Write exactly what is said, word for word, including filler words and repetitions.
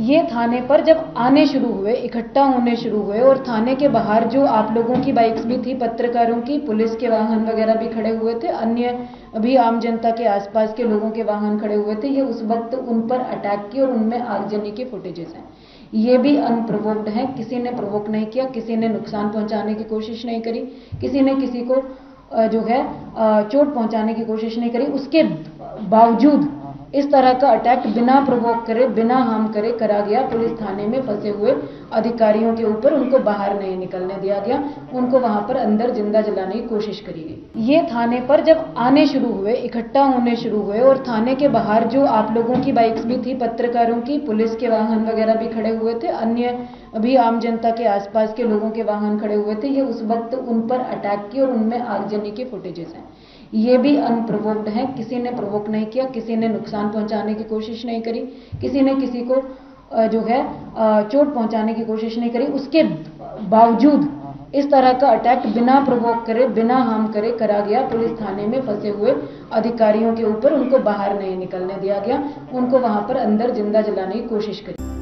ये थाने पर जब आने शुरू हुए, इकट्ठा होने शुरू हुए और थाने के बाहर जो आप लोगों की बाइक्स भी थी, पत्रकारों की, पुलिस के वाहन वगैरह भी खड़े हुए थे, अन्य भी आम जनता के आसपास के लोगों के वाहन खड़े हुए थे, ये उस वक्त उन पर अटैक किए और उनमें आगजनी की फुटेजेस हैं। ये भी अनप्रोवोक्ड है, किसी ने प्रोवोक नहीं किया, किसी ने नुकसान पहुंचाने की कोशिश नहीं करी, किसी ने किसी को जो है चोट पहुंचाने की कोशिश नहीं करी। उसके बावजूद इस तरह का अटैक बिना प्रोवोक करे, बिना हार्म करे करा गया। पुलिस थाने में फंसे हुए अधिकारियों के ऊपर, उनको बाहर नहीं निकलने दिया गया, उनको वहां पर अंदर जिंदा जलाने की कोशिश करी गई। ये थाने पर जब आने शुरू हुए, इकट्ठा होने शुरू हुए और थाने के बाहर जो आप लोगों की बाइक्स भी थी, पत्रकारों की, पुलिस के वाहन वगैरह भी खड़े हुए थे, अन्य भी आम जनता के आसपास के लोगों के वाहन खड़े हुए थे, ये उस वक्त उन पर अटैक किए और उनमें आगजनी की फुटेजेस हैं। ये भी अनप्रोवोक्ड है, किसी ने प्रोवोक नहीं किया, किसी ने नुकसान पहुंचाने की कोशिश नहीं करी, किसी ने किसी को जो है चोट पहुंचाने की कोशिश नहीं करी। उसके बावजूद इस तरह का अटैक बिना प्रोवोक करे, बिना हार्म करे करा गया। पुलिस थाने में फंसे हुए अधिकारियों के ऊपर, उनको बाहर नहीं निकलने दिया गया, उनको वहां पर अंदर जिंदा जलाने की कोशिश करी।